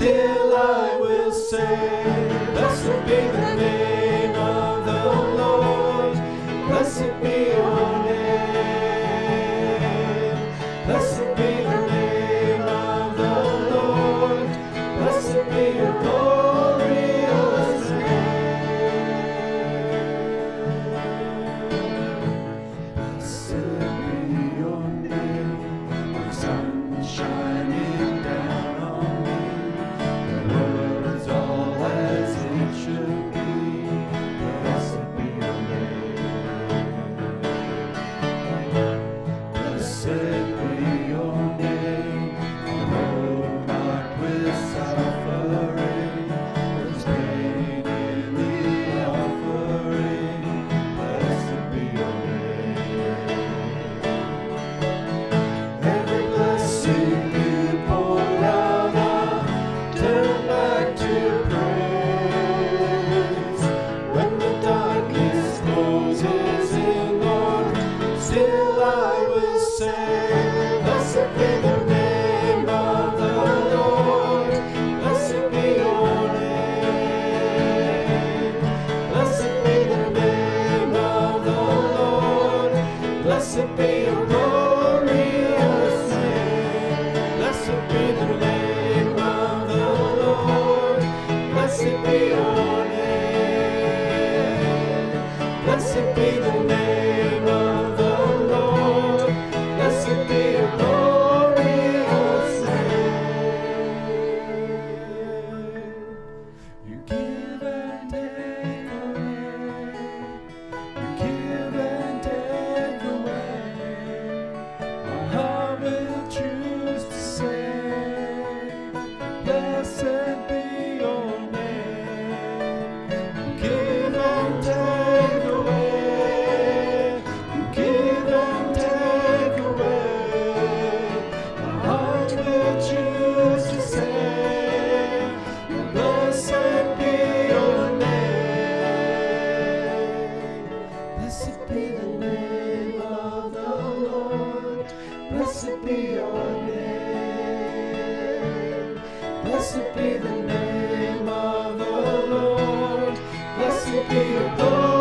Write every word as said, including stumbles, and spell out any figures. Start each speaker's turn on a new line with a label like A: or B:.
A: Still I will say, blessed be the name of the Lord. Blessed be your name. Blessed be the name of the Lord. Blessed be your glorious name. Blessed be your name, the sun shining down on me. The world's all as it should be. Blessed be your name. Blessed be your name, although marked with suffering, there's pain in the offering. Blessed be your name. Every blessing you poured out, I'll turn back to praise. When the darkness closes in, Lord, still I will say, blessed be the name of the Lord. Blessed be your name. Blessed be the name of the Lord. Blessed be your glorious name. Blessed be the name of the Lord. Blessed be your name. Blessed be the name of the Lord. Blessed be your glorious name. You give and take away. You give and take away. My heart will choose to say, blessed be your name. You give and take away. You give and take away. My heart will choose to say, blessed be your name. Blessed be the name of the Lord. Blessed be your name. Blessed be the name of the Lord. Blessed be your glory.